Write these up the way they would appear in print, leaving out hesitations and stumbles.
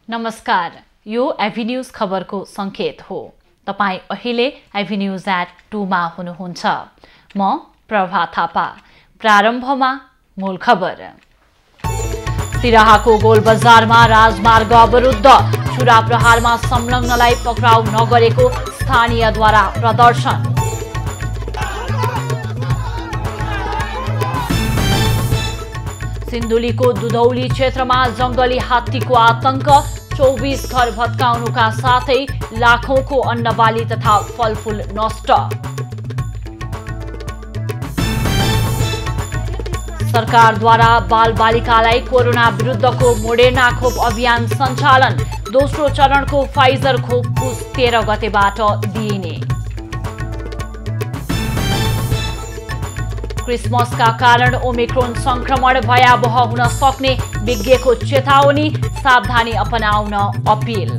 नमस्कार, यो एभिन्यूज खबरको संकेत हो। तपाई अहिले एभिन्यूज@2 मा हुनुहुन्छ। म प्रभा थापा। प्रारम्भमा मूल खबर। सिराहाको गोलबजारमा राजमार्ग अवरुद्ध, छुरा प्रहारमा संलग्नलाई पक्राउ नगरेको स्थानीयद्वारा प्रदर्शन। सिन्धुलीको दुधौली क्षेत्रमा जंगली हात्तीको आतंक, 24 घर भत्काउनुका साथै लाखौंको अन्नबाली तथा फलफूल नष्ट। सरकारद्वारा बालबालिकालाई कोरोना विरुद्धको मोडेर्ना खोप अभियान सञ्चालन, दोस्रो चरणको फाइजर खोप पुस 13 गतेबाट दिइने। क्रिसमसका कारण ओमिक्रोन संक्रमण भयावह हुन सक्ने विज्ञको चेतावनी, सावधानी अपनाउन अपील।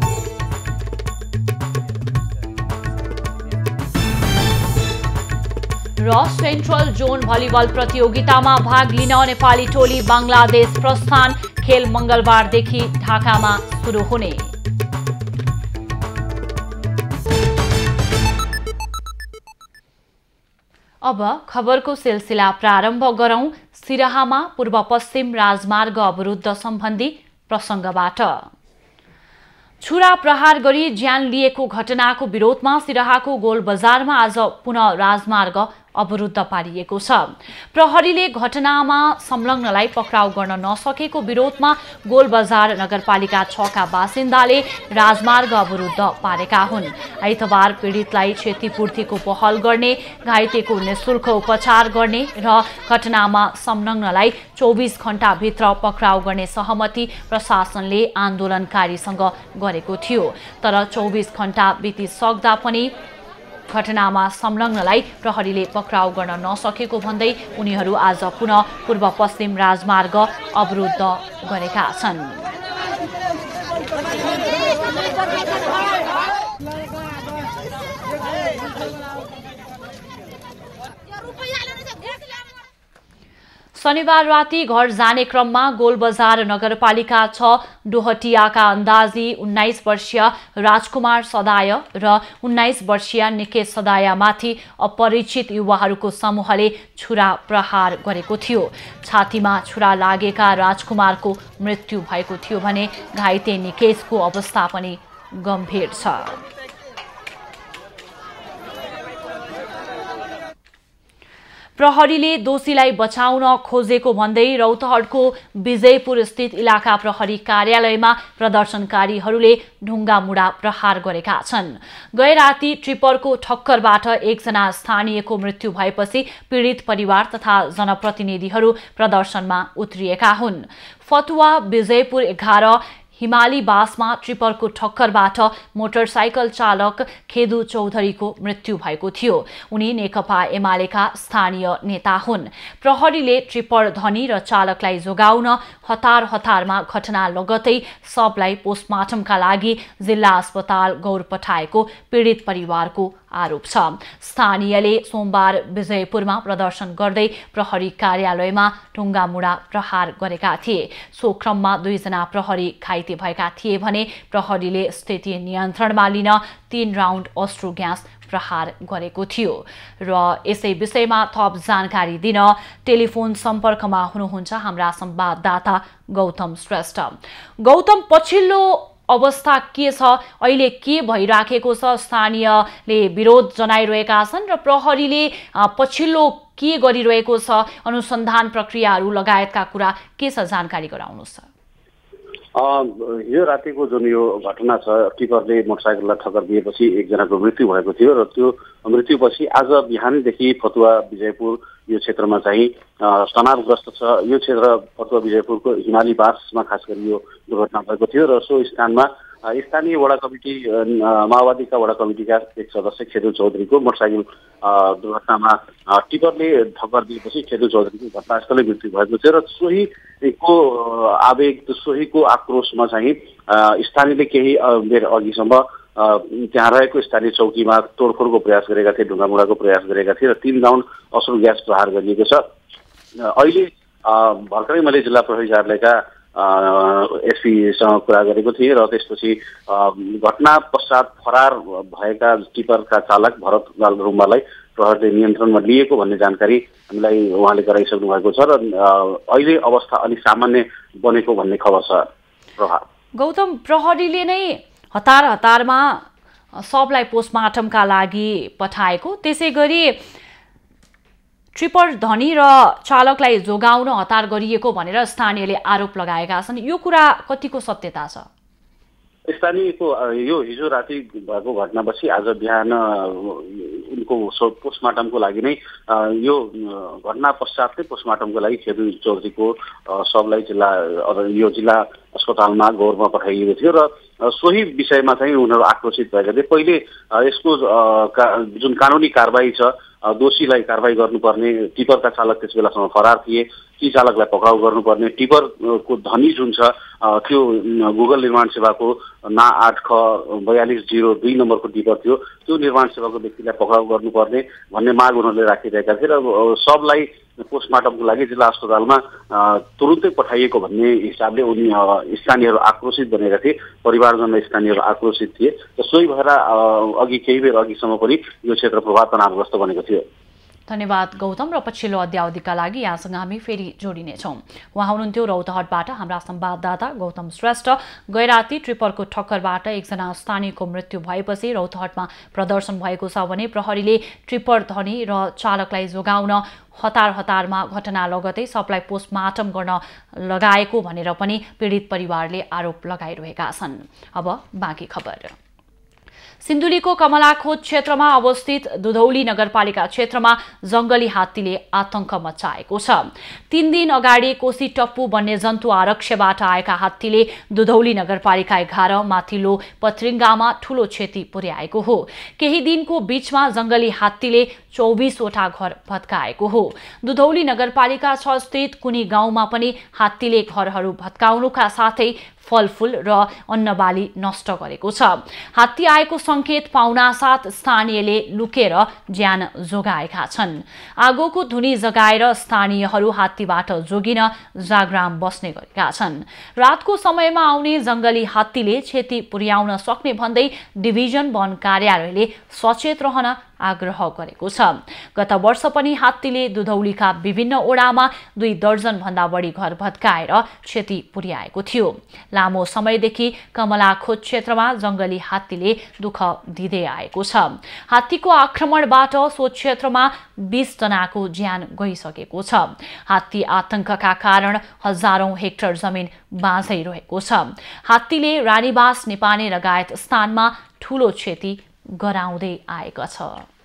र सेन्ट्रल जोन भलिबल प्रतियोगितामा भाग लिन नेपाली टोली बंगलादेश प्रस्थान, खेल मंगलबारदेखि ढाकामा सुरु हुने। अब खबरको सिलसिला प्रारम्भ गरौं। सिराहामा पूर्व पश्चिम राजमार्ग अवरुद्ध सम्बन्धी प्रसंगबाट। छुरा प्रहार गरी ज्यान लिएको घटनाको विरोधमा सिराहाको गोलबजारमा आज पुनः राजमार्ग अवरुद्ध पारिएको छ। प्रहरीले घटनामा संलग्नलाई पक्राउ गर्न नसकेको विरोधमा गोलबजार नगरपालिका 6 का बासिन्दाले राजमार्ग अवरुद्ध पारेका हुन्। आइतबार पीडितलाई क्षतिपूर्तिको पहल गर्ने, घाइतेको निशुल्क उपचार गर्ने र घटनामा संलग्नलाई 24 घण्टाभित्र पक्राउ गर्ने सहमति प्रशासनले आन्दोलनकारीसँग गरेको थियो। तर 24 घण्टा बितिसक्दा पनि घटनामा संलग्नलाई प्रहरीले पक्राउ गर्न नसकेको भन्दै उनीहरू आज पुनः पूर्व पश्चिम राजमार्ग अवरुद्ध गरेका छन्। शनिबार राति घर जाने क्रममा गोलबजार नगरपालिका 6 डोहटियाका अन्दाजी 19 वर्षीय राजकुमार सदाय र 19 वर्षीय निकेश सदायमाथि अपरिचित युवाहरूको समूहले छुरा प्रहार गरेको थियो। छातीमा छुरा लागेका राजकुमारको मृत्यु भएको थियो भने घाइते निकेशको अवस्था पनि गम्भीर छ। प्रहरीले दोषीलाई बचाउन खोजेको भन्दै रौतहटको विजयपुर स्थित इलाका प्रहरी कार्यालयमा प्रदर्शनकारीहरूले ढुङ्गामुढा प्रहार गरेका छन्। गए राति ट्रिपरको ठक्करबाट एकजना स्थानीयको मृत्यु भएपछि पीडित परिवार तथा जनप्रतिनिधिहरू प्रदर्शनमा उत्रिएका हुन्। फतुवा विजयपुर 11 हिमाली बासमा ट्रिपरको ठक्करबाट मोटरसाइकल चालक खेदु चौधरीको मृत्यु भएको थियो। उनी नेकपा एमालेका स्थानीय नेता हुन्। प्रहरीले ट्रिपर धनी र चालकलाई जोगाउन हतारमा घटना लगतै सबलाई पोस्टमार्टमका लागि जिल्ला अस्पताल गौर पठाएको पीडित परिवारको आरोप छ। स्थानीयले सोमबार विजयपुरमा प्रदर्शन गर्दै प्रहरी कार्यालयमा ढुङ्गामुढा प्रहार गरेका थिए। सो क्रममा 2 जना प्रहरी घाइते भएका थिए भने प्रहरीले स्थिति नियन्त्रणमा लिन 3 राउन्ड अश्रु ग्यास प्रहार गरेको थियो। र यसै विषयमा थप जानकारी दिन टेलिफोन सम्पर्कमा हुनुहुन्छ हाम्रा संवाददाता गौतम श्रेष्ठ। गौतम, पछिल्लो अवस्था के छ? अहिले के भइराखेको छ? स्थानीयले विरोध जनाइरहेका छन् र प्रहरीले पछिल्लो के गरिरहेको छ? अनुसन्धान प्रक्रियाहरू लगायतका कुरा के छ? जानकारी गराउनुहोस्। यो रातिको जुन यो घटना छ, टिपरले मोटरसाइकललाई ठक्कर दिएपछि एकजनाको मृत्यु भएको थियो र त्यो मृत्युपछि आज बिहानैदेखि फतुवा विजयपुर यो क्षेत्रमा चाहिँ तनावग्रस्त छ। यो क्षेत्र फतुवा विजयपुरको हिमाली बासमा खास गरी यो दुर्घटना भएको थियो र सो स्थानमा स्थानीय वडा कमिटी माओवादीका वडा कमिटीका एक सदस्य खेदु चौधरीको मोटरसाइकल दुर्घटनामा टिपरले ठक्कर दिएपछि खेदु चौधरीको घटनास्थलमै मृत्यु भएको थियो र सोहीको आवेग, सोहीको आक्रोशमा चाहिँ स्थानीयले केही बेर अघिसम्म त्यहाँ रहेको स्थानीय चौकीमा तोडफोडको प्रयास गरेका थिए, ढुङ्गामुढाको प्रयास गरेका थिए र 3 राउन्ड अश्रु ग्यास प्रहार गरिएको छ। अहिले भर्खरै मैले जिल्ला प्रहरी कार्यालयका एसपीसँग कुरा गरेको थिएँ र त्यसपछि घटना पश्चात फरार भएका टिपरका चालक भरत रुम्बालाई प्रहरीले नियन्त्रणमा लिएको भन्ने जानकारी हामीलाई उहाँले गराइसक्नु भएको छ र अहिले अवस्था अलिक सामान्य बनेको भन्ने खबर छ। गौतम, प्रहरीले नै हतारमा सबलाई पोस्टमार्टमका लागि पठाएको, त्यसै गरी ट्रिपर धनी र चालकलाई जोगाउन हतार गरिएको भनेर स्थानीयले आरोप लगाएका छन्। यो कुरा कतिको सत्यता छ? स्थानीयको यो हिजो राति भएको घटनापछि आज बिहान उनको पोस्टमार्टमको लागि नै यो घटना पश्चात नै पोस्टमार्टमको लागि खेदु चौधरीको सबलाई जिल्ला अस्पतालमा गौरमा पठाइएको थियो र सोही विषयमा चाहिँ उनीहरू आक्रोशित भएका थिए। पहिले यसको जुन कानुनी कारबाही छ, दोषीलाई कारबाही गर्नुपर्ने, टिपरका चालक त्यस बेलासम्म फरार थिए, ती चालकलाई पक्राउ गर्नुपर्ने, टिपरको धनी जुन छ त्यो गुगल निर्माण सेवाको ना 8ख4202 नम्बरको टिपर थियो, त्यो निर्माण सेवाको व्यक्तिलाई पक्राउ गर्नुपर्ने भन्ने माग उनीहरूले राखिरहेका थिए र सबलाई पोस्टमार्टमको लागि जिल्ला अस्पतालमा तुरुन्तै पठाइएको भन्ने हिसाबले उनी स्थानीयहरू आक्रोशित बनेका थिए, परिवारजन र स्थानीयहरू आक्रोशित थिए र सोही भएर अघि केही बेर अघिसम्म पनि यो क्षेत्र प्रभाव तनावग्रस्त बनेको थियो। धन्यवाद गौतम, र पछिल्लो अध्यावधिका लागि यहाँसँग हामी फेरि जोडिनेछौँ। उहाँ हुनुहुन्थ्यो रौतहटबाट हाम्रा संवाददाता गौतम श्रेष्ठ। गैराती ट्रिपरको ठक्करबाट एकजना स्थानीयको मृत्यु भएपछि रौतहटमा प्रदर्शन भएको छ भने प्रहरीले ट्रिपर धनी र चालकलाई जोगाउन हतारमा घटना लगतै सबलाई पोस्टमार्टम गर्न लगाएको भनेर पनि पीडित परिवारले आरोप लगाइरहेका छन्। अब बाँकी खबर। सिन्धुलीको कमलाखोत क्षेत्रमा अवस्थित दुधौली नगरपालिका क्षेत्रमा जंगली हात्तीले आतंक मचाएको छ। 3 दिन अगाडि कोशी टप्पु वन्यजन्तु आरक्षबाट आएका हात्तीले दुधौली नगरपालिका 11 माथिल्लो पत्रिङ्गामा ठूलो क्षति पुर्याएको हो। केही दिनको बीचमा जंगली हात्तीले 24 वटा घर भत्काएको हो। दुधौली नगरपालिका 6 स्थित कुनी गाउँमा पनि हात्तीले घरहरू भत्काउनुका साथै फलफूल र अन्नबाली नष्ट गरेको छ। हात्ती आएको संकेत पाउनासाथ स्थानीयले लुकेर ज्यान जोगाएका छन्। आगोको धुनी जगाएर स्थानीयहरू हात्तीबाट जोगिन जागराम बस्ने गरेका छन्। रातको समयमा आउने जंगली हात्तीले क्षति पुर्याउन सक्ने भन्दै डिभिजन वन कार्यालयले सचेत रहन आग्रह गरेको छ। गत वर्ष पनि हात्तीले दुधौलीका विभिन्न ओडामा 2 दर्जन भन्दा बढी घर भत्काएर क्षति पुर्याएको थियो। लामो समयदेखि कमलाखोत क्षेत्रमा जंगली हात्तीले दुःख दिँदै आएको छ। हात्तीको आक्रमणबाट सो क्षेत्रमा 20 जनाको ज्यान गइसकेको छ। हात्ती आतंकका कारण हजारौं हेक्टर जमिन बाँझै रहेको छ। हात्तीले रानीबास, नेपाने लगायत स्थानमा ठूलो क्षति गराउँदै आएको छ।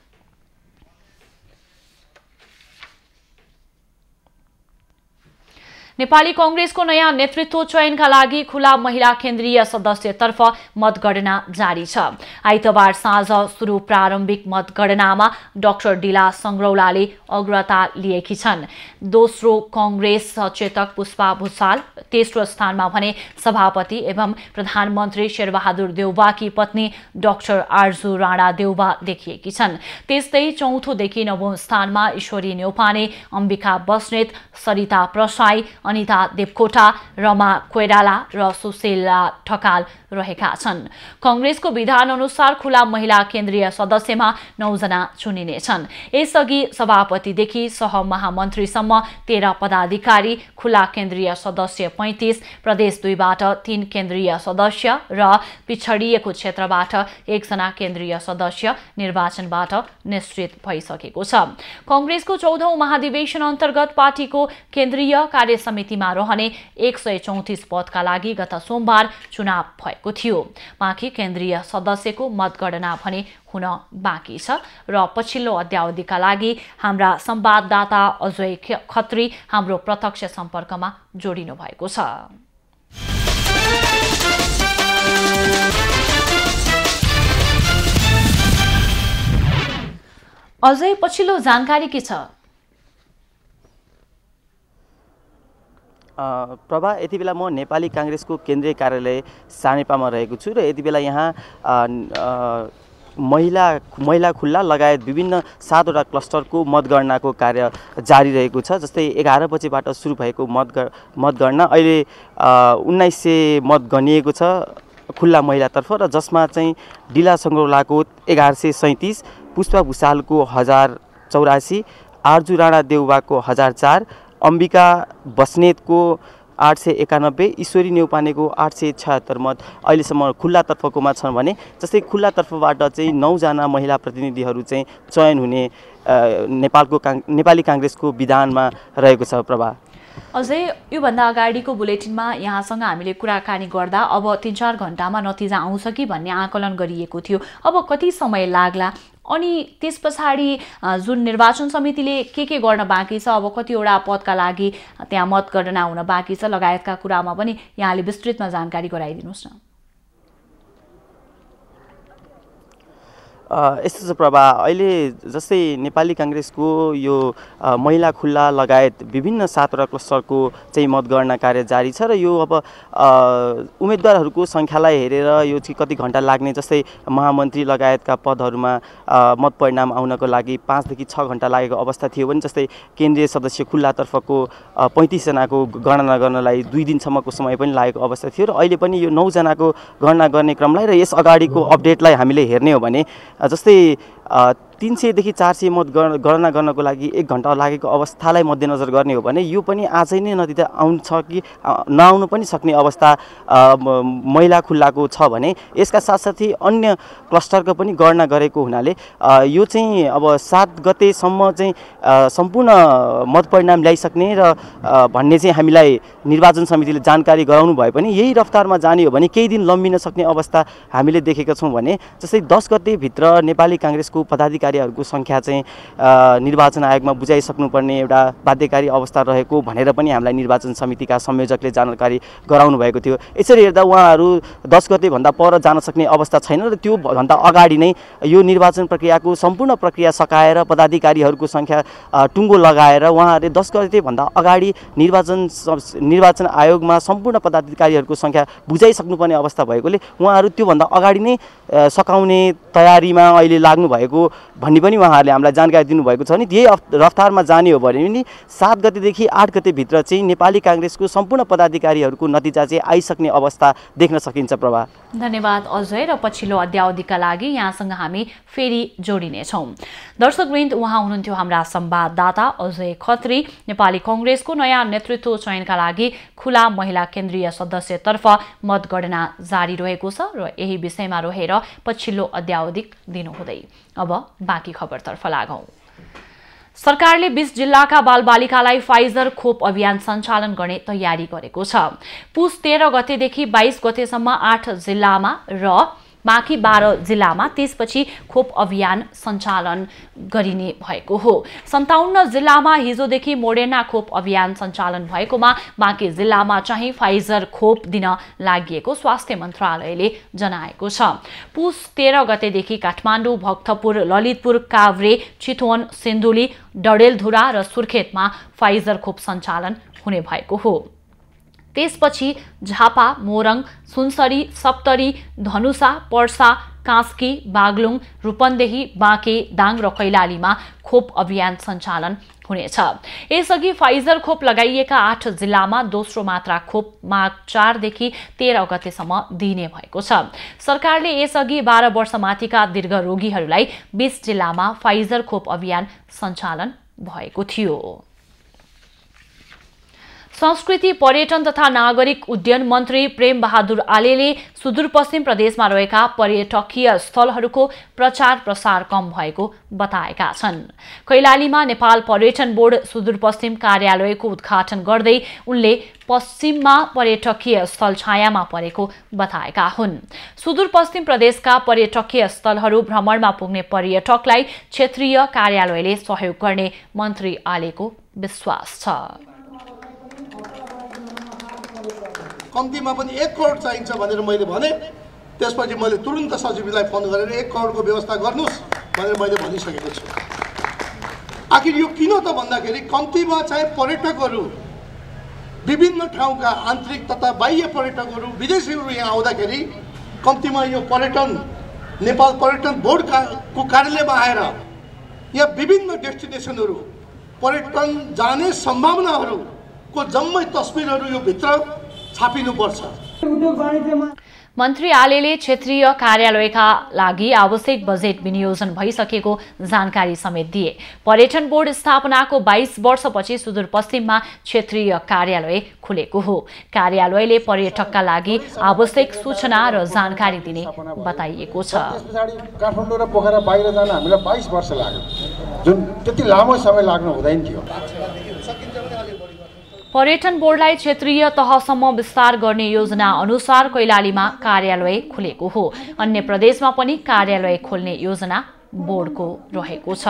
नेपाली कांग्रेसको नयाँ नेतृत्व चयनका लागि खुला महिला केन्द्रीय सदस्यतर्फ मतगणना जारी छ। आइतबार साँझ सुरु प्रारम्भिक मतगणनामा डाक्टर डिला संग्रौलाले अग्रता लिएकी छन्। दोस्रो कांग्रेस सचेतक पुष्पा भुसाल, तेस्रो स्थानमा भने सभापति एवं प्रधानमन्त्री शेरबहादुर देउवाकी पत्नी डाक्टर आर्जु राणा देउवा देखिएकी छन्। त्यस्तै चौथोदेखि नवौं स्थानमा ईश्वरी न्यौपाने, अम्बिका बस्नेत, सरिता प्रसाई, अनिता देवकोटा, रमा कोइराला र सुशीला ठकाल रहेका छन्। कांग्रेसको विधान अनुसार खुला महिला केन्द्रीय सदस्यमा 9 जना चुनिनेछन्। यसअघि सभापतिदेखि सहमहामन्त्रीसम्म 13 पदाधिकारी, खुला केन्द्रीय सदस्य 35, प्रदेश 2 बाट 3 केन्द्रीय सदस्य र पिछडिएको क्षेत्रबाट 1 जना केन्द्रीय सदस्य निर्वाचनबाट निश्चित भइसकेको छ। कांग्रेसको 14औं महाधिवेशन अन्तर्गत पार्टीको केन्द्रीय कार्य समितिमा रहने 134 पदका लागि गत सोमबार चुनाव भएको थियो। बाँकी केन्द्रीय सदस्यको मतगणना भने हुन बाँकी छ र पछिल्लो अध्यावधिका लागि हाम्रा संवाददाता अजय खत्री हाम्रो प्रत्यक्ष सम्पर्कमा जोडिनु भएको छ। अजय, पछिल्लो जानकारी के छ? प्रभा, यति बेला म नेपाली कांग्रेसको केन्द्रीय कार्यालय सानेपामा रहेको छु र यति बेला यहाँ महिला खुल्ला लगायत विभिन्न 7वटा क्लस्टरको मतगणनाको कार्य जारी रहेको छ। जस्तै 11 बजेबाट सुरु भएको मतगणना अहिले 1900 मत गनिएको छ खुल्ला महिलातर्फ, र जसमा चाहिँ डिला सङ्ग्रौलाको 1137, पुष्पा भुषालको 1084, आर्जु राणा देउवाको 1004, अम्बिका बस्नेतको 891, ईश्वरी नेउपानेको 876 मत अहिलेसम्म खुल्लातर्फकोमा छन् भने जस्तै खुल्लातर्फबाट चाहिँ 9 जना महिला प्रतिनिधिहरू चाहिँ चयन हुने नेपाली काङ्ग्रेसको विधानमा रहेको छ। प्रभा, अझै योभन्दा अगाडिको बुलेटिनमा यहाँसँग हामीले कुराकानी गर्दा अब 3-4 घण्टामा नतिजा आउँछ कि भन्ने आकलन गरिएको थियो। अब कति समय लाग्ला अनि त्यस पछाडि जुन निर्वाचन समितिले के गर्न बाँकी छ, अब कतिवटा पदका लागि त्यहाँ मतगणना हुन बाँकी छ लगायतका कुरामा पनि यहाँले विस्तृतमा जानकारी गराइदिनुहोस् न। यस्तो छ प्रभा, अहिले जस्तै नेपाली काङ्ग्रेसको यो महिला खुल्ला लगायत विभिन्न 7वटा क्लस्टरको चाहिँ मतगणना कार्य जारी छ, र यो अब उम्मेदवारहरूको सङ्ख्यालाई हेरेर यो चाहिँ कति घण्टा लाग्ने, जस्तै महामन्त्री लगायतका पदहरूमा मत परिणाम आउनको लागि 5 देखि 6 घण्टा लागेको अवस्था थियो भने जस्तै केन्द्रीय सदस्य खुल्लातर्फको 35 जनाको गणना गर्नलाई 2 दिनसम्मको समय पनि लागेको अवस्था थियो, र अहिले पनि यो 9 जनाको गणना गर्ने क्रमलाई र यस अगाडिको अपडेटलाई हामीले हेर्ने हो भने जस्तै 300 देखि 400 मत गणना गर्नको लागि 1 घण्टा लागेको अवस्थालाई मध्यनजर गर्ने हो भने यो पनि आजै नै नतिजा आउँछ कि नआउनु पनि सक्ने अवस्था महिला खुल्लाको छ भने यसका साथसाथै अन्य क्लस्टरको पनि गणना गरेको हुनाले यो चाहिँ अब 7 गतेसम्म चाहिँ सम्पूर्ण मत परिणाम ल्याइसक्ने र भन्ने चाहिँ हामीलाई निर्वाचन समितिले जानकारी गराउनु भए पनि यही रफ्तारमा जाने हो भने केही दिन लम्बिन सक्ने अवस्था हामीले देखेका छौँ भने जस्तै 10 गते भित्र नेपाली काङ्ग्रेसको पदाधिकारीहरूको सङ्ख्या चाहिँ निर्वाचन आयोगमा बुझाइसक्नुपर्ने एउटा बाध्यकारी अवस्था रहेको भनेर पनि हामीलाई निर्वाचन समितिका संयोजकले जानकारी गराउनु भएको थियो। यसरी हेर्दा उहाँहरू 10 गतेभन्दा पर जान सक्ने अवस्था छैन र त्यो भन्दा अगाडि नै यो निर्वाचन प्रक्रियाको सम्पूर्ण प्रक्रिया सकाएर पदाधिकारीहरूको सङ्ख्या टुङ्गो लगाएर उहाँहरूले 10 गतेभन्दा अगाडि निर्वाचन आयोगमा सम्पूर्ण पदाधिकारीहरूको सङ्ख्या बुझाइसक्नुपर्ने अवस्था भएकोले उहाँहरू त्योभन्दा अगाडि नै सकाउने तयारीमा अहिले लाग्नु भएको भन्ने पनि उहाँहरूले हामीलाई जानकारी दिनुभएको छ। नि यही रफ्तारमा जाने हो भने पनि 7 गतेदेखि 8 गतेभित्र चाहिँ नेपाली काङ्ग्रेसको सम्पूर्ण पदाधिकारीहरूको नतिजा चाहिँ आइसक्ने अवस्था देख्न सकिन्छ। प्रभा, धन्यवाद अजय, र पछिल्लो अध्यावधिका लागि यहाँसँग हामी फेरि जोडिनेछौँ। दर्शकवृन्द, उहाँ हुनुहुन्थ्यो हाम्रा संवाददाता अजय खत्री। नेपाली काङ्ग्रेसको नयाँ नेतृत्व चयनका लागि खुला महिला केन्द्रीय सदस्यतर्फ मतगणना जारी रहेको छ र यही विषयमा रहेर पछिल्लो अध्यावधिक दिनुहुँदै अब बाँकी खबरतर्फ लागौं। सरकारले 20 जिल्लाका बालबालिकालाई फाइजर खोप अभियान सञ्चालन गर्ने तयारी गरेको छ। पुस 13 गतेदेखि 22 गतेसम्म 8 जिल्लामा र बाँकी 12 जिल्लामा त्यसपछि खोप अभियान सञ्चालन गरिने भएको हो। 57 जिल्लामा हिजोदेखि मोडेर्ना खोप अभियान सञ्चालन भएकोमा बाँकी जिल्लामा चाहिँ फाइजर खोप दिन लागिएको स्वास्थ्य मन्त्रालयले जनाएको छ। पुस 13 गतेदेखि काठमाडौँ, भक्तपुर, ललितपुर, काभ्रे, चितवन, सिन्धुली, डडेलधुरा र सुर्खेतमा फाइजर खोप सञ्चालन हुने भएको हो। त्यसपछि झापा, मोरङ, सुनसरी, सप्तरी, धनुषा, पर्सा, कास्की, बागलुङ, रूपन्देही, बाँके, दाङ र कैलालीमा खोप अभियान सञ्चालन हुनेछ। यसअघि फाइजर खोप लगाइएका 8 जिल्लामा दोस्रो मात्रा खोप माघ 4 देखि 13 गतेसम्म दिइने भएको छ। सरकारले यसअघि 12 वर्षमाथिका दीर्घ रोगीहरूलाई 20 जिल्लामा फाइजर खोप अभियान सञ्चालन भएको थियो। संस्कृति, पर्यटन तथा नागरिक उड्डयन मन्त्री प्रेम बहादुर आलेले सुदूरपश्चिम प्रदेशमा रहेका पर्यटकीय स्थलहरूको प्रचार प्रसार कम भएको बताएका छन्। कैलालीमा नेपाल पर्यटन बोर्ड सुदूरपश्चिम कार्यालयको उद्घाटन गर्दै उनले पश्चिममा पर्यटकीय स्थल छायामा परेको बताएका हुन्। सुदूरपश्चिम प्रदेशका पर्यटकीय स्थलहरू भ्रमणमा पुग्ने पर्यटकलाई क्षेत्रीय कार्यालयले सहयोग गर्ने मन्त्री आलेको विश्वास छ। कम्तीमा पनि 1 करोड चाहिन्छ भनेर मैले भने, त्यसपछि मैले तुरुन्त सचिवलाई फोन गरेर 1 करोडको व्यवस्था गर्नुहोस् भनेर मैले भनिसकेको छु। आखिर यो किन त भन्दाखेरि कम्तीमा चाहिँ पर्यटकहरू विभिन्न ठाउँका आन्तरिक तथा बाह्य पर्यटकहरू विदेशीहरू यहाँ आउँदाखेरि कम्तीमा यो पर्यटन नेपाल पर्यटन बोर्डको कार्यालयमा आएर यहाँ विभिन्न डेस्टिनेसनहरू पर्यटन जाने सम्भावनाहरूको जम्मै तस्बिरहरू यो भित्र छापिनुपर्छ। मन्त्री आलेले क्षेत्रीय कार्यालयका लागि आवश्यक बजेट विनियोजन भइसकेको जानकारी समेत दिए। पर्यटन बोर्ड स्थापनाको 22 वर्षपछि सुदूरपश्चिममा क्षेत्रीय कार्यालय खुलेको हो। कार्यालयले पर्यटकका लागि आवश्यक सूचना र जानकारी दिने बताइएको छ। काठमाडौँ र पोखरा बाहिर जान हामीलाई 22 वर्ष लाग्यो, जुन त्यति लामो समय लाग्नु हुँदैन थियो। पर्यटन बोर्डलाई क्षेत्रीय तहसम्म विस्तार गर्ने योजना अनुसार कैलालीमा कार्यालय खुलेको हो। अन्य प्रदेशमा पनि कार्यालय खोल्ने योजना बोर्डको रहेको छ।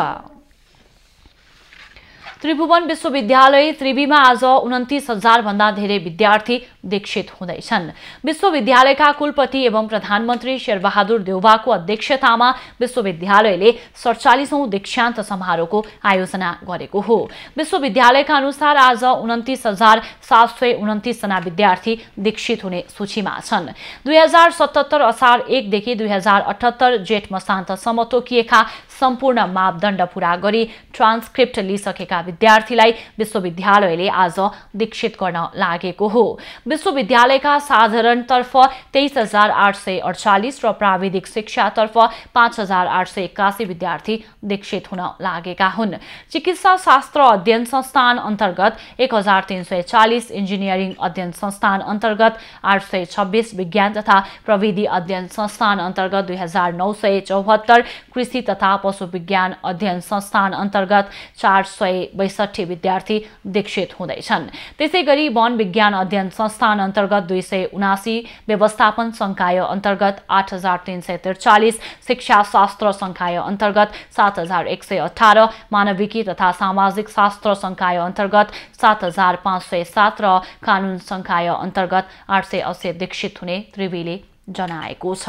त्रिभुवन विश्वविद्यालय त्रिवीमा आज 29,000 भन्दा धेरै विद्यार्थी दीक्षित हुँदैछन्। विश्वविद्यालयका कुलपति एवं प्रधानमन्त्री शेरबहादुर देउवाको अध्यक्षतामा विश्वविद्यालयले 47औं दीक्षान्त समारोहको आयोजना गरेको हो। विश्वविद्यालयका अनुसार आज 29,729 जना विद्यार्थी दीक्षित हुने सूचीमा छन्। 2077 असार 1 देखि 2078 जेठ मसान्तसम्म तोकिएका सम्पूर्ण मापदण्ड पूरा गरी ट्रान्सक्रिप्ट लिइसकेका विद्यार्थीलाई विश्वविद्यालयले आज दीक्षित गर्न लागेको हो। विश्वविद्यालयका साधारणतर्फ 23,848 र प्राविधिक शिक्षातर्फ 5,881 विद्यार्थी दीक्षित हुन लागेका हुन्। चिकित्सा शास्त्र अध्ययन संस्थान अन्तर्गत 1,340, इन्जिनियरिङ अध्ययन संस्थान अन्तर्गत 826, विज्ञान तथा प्रविधि अध्ययन संस्थान अन्तर्गत 2,974, कृषि तथा पशु विज्ञान अध्ययन संस्थान अन्तर्गत 462 विद्यार्थी दीक्षित हुँदैछन्। त्यसैगरी वन विज्ञान अध्ययन संस्थान अन्तर्गत 279, व्यवस्थापन संकाय अन्तर्गत 8,343, शिक्षा शास्त्र संकाय अन्तर्गत 7,118, मानविकी तथा सामाजिक शास्त्र संकाय अन्तर्गत 7,507 र कानून संकाय अन्तर्गत 880 दीक्षित हुने त्रिवीले जनाएको छ।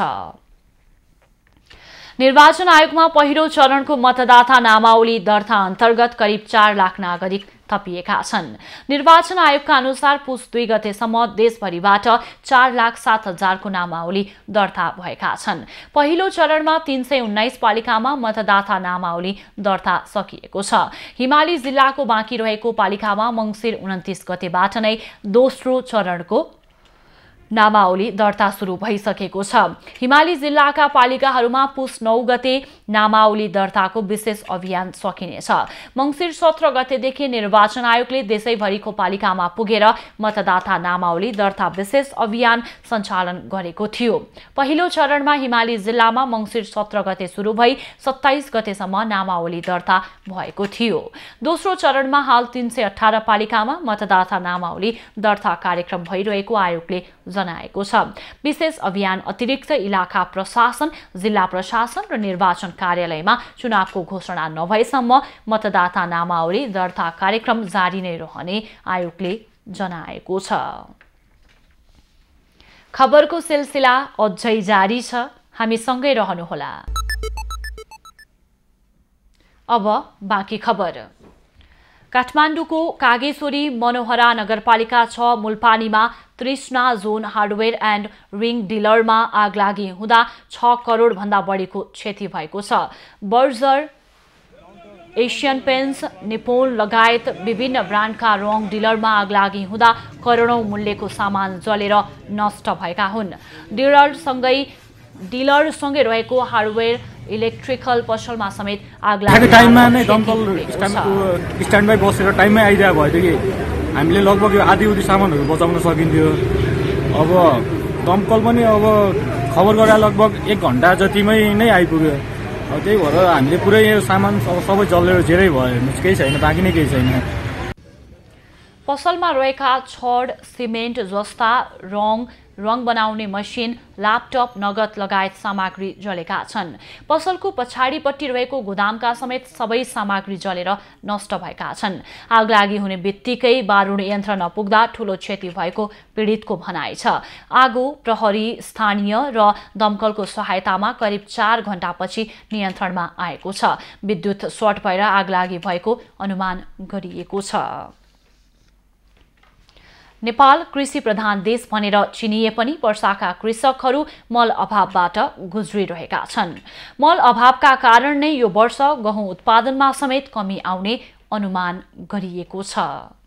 निर्वाचन आयोगमा पहिलो चरणको मतदाता नामावली दर्ता अन्तर्गत करिब 4 लाख नागरिक थपिएका छन्। निर्वाचन आयोगका अनुसार पुस 2 गतेसम्म देशभरिबाट 4,07,000 को नामावली दर्ता भएका छन्। पहिलो चरणमा 319 पालिकामा मतदाता नामावली दर्ता सकिएको छ। हिमाली जिल्लाको बाँकी रहेको पालिकामा मङ्सिर 29 गतेबाट नै दोस्रो चरणको नामावली दर्ता सुरु भइसकेको छ। हिमाली जिल्लाका पालिकाहरूमा पुस 9 गते नामावली दर्ताको विशेष अभियान सकिनेछ। मङ्सिर 17 गतेदेखि निर्वाचन आयोगले देशैभरिको पालिकामा पुगेर मतदाता नामावली दर्ता विशेष अभियान सञ्चालन गरेको थियो। पहिलो चरणमा हिमाली जिल्लामा मङ्सिर 17 गते सुरु भई 27 गतेसम्म नामावली दर्ता भएको थियो। दोस्रो चरणमा हाल 318 पालिकामा मतदाता नामावली दर्ता कार्यक्रम भइरहेको आयोगले जनाएको छ। विशेष अभियान अतिरिक्त इलाका प्रशासन, जिल्ला प्रशासन र निर्वाचन कार्यालयमा चुनावको घोषणा नभएसम्म मतदाता नामावली दर्ता कार्यक्रम जारी नै रहने आयोगले जनाएको छ। खबरको सिलसिला अझै जारी छ, हामी सँगै रहनुहोला। अब बाँकी खबर। काठमाडौँको कागेश्वरी मनोहरा नगरपालिका 6 मुलपानीमा Trishna zone hardware and ring डिलरमा आगलागी हुँदा 6 करोड भन्दा बढीको क्षति भएको छ। बर्जर, एसियन पेन्ट्स, निपोन लगायत विभिन्न ब्रान्डका रङ डिलरमा आगलागी हुँदा करोडौं मूल्यको सामान जलेर नष्ट भएका हुन्। डिलरसँगै रहेको हार्डवेयर इलेक्ट्रिकल पसलमा समेत आगलागी टाइममा नै दमकल स्ट्यान्डमै बसेर टाइममै आइदिया भयो कि हामीले लगभग यो आधी सामानहरू बचाउन सकिन्थ्यो। अब दमकल पनि अब खबर गरे लगभग 1 घण्टा जतिमै नै आइपुग्यो। अब त्यही भएर हामीले पुरै यो सामान सबै जलेर जेरै भयो, केही छैन, बाँकी नै केही छैन। पसलमा रहेका छड, सिमेन्ट जस्ता रङ बनाउने मसिन, ल्यापटप, नगद लगायत सामग्री जलेका छन्। पसलको पछाडिपट्टि रहेको गोदामका समेत सबै सामग्री जलेर नष्ट भएका छन्। आगलागी हुने बित्तिकै बारुण यन्त्र नपुग्दा ठूलो क्षति भएको पीडितको भनाइ छ। आगो प्रहरी, स्थानीय र दमकलको सहायतामा करिब 4 घण्टापछि नियन्त्रणमा आएको छ। विद्युत सर्ट भएर आगलागी भएको अनुमान गरिएको छ। नेपाल कृषि प्रधान देश भनेर चिनिए पनि वर्षाका कृषकहरू मल अभावबाट गुज्रिरहेका छन्। मल अभावका कारण नै यो वर्ष गहुँ उत्पादनमा समेत कमी आउने अनुमान गरिएको छ।